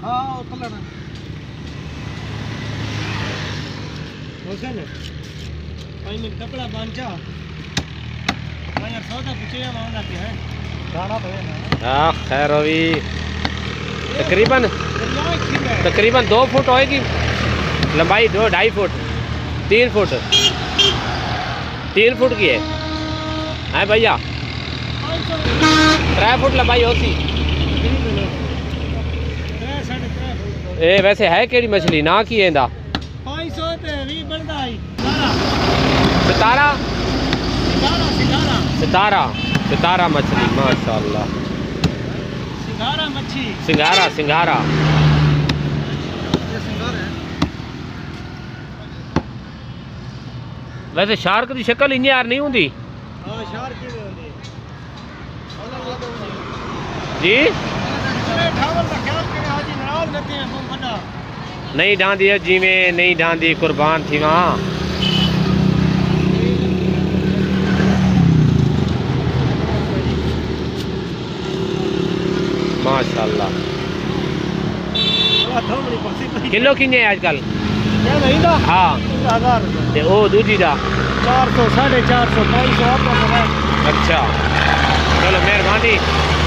हाँ उतला ना हुसैन भाई में कपड़ा बांचा भाई यार सौदा पूछे मांगना क्या है गाना तो है ना। हाँ खैर अभी तकरीबन 2 फुट होएगी लंबाई, 2-2.5 फुट 3 फुट 3 फुट की है भैया। 3 फुट लंबाई होती। ए वैसे है केड़ी मछली ना की एंदा 500 ते 20 बनदा है सितारा सितारा सितारा मछली माशाल्लाह। सिंघारा मच्छी सिंघारा ये सिंघारा है। वैसे शार्क की शक्ल इंज यार नहीं होंगी हां शार्क की होंदी जी ठावल का ख्याल करे हाजी नाराज रहते हैं तुम बड़ा नहीं ढांदी है जिमें नहीं ढांदी कुर्बान थी वहाँ। माशाल्लाह। किलो किन्ने आजकल हाँ ते ओ दूजी दा 400 450 500 आपका। अच्छा चलो मेहरबानी।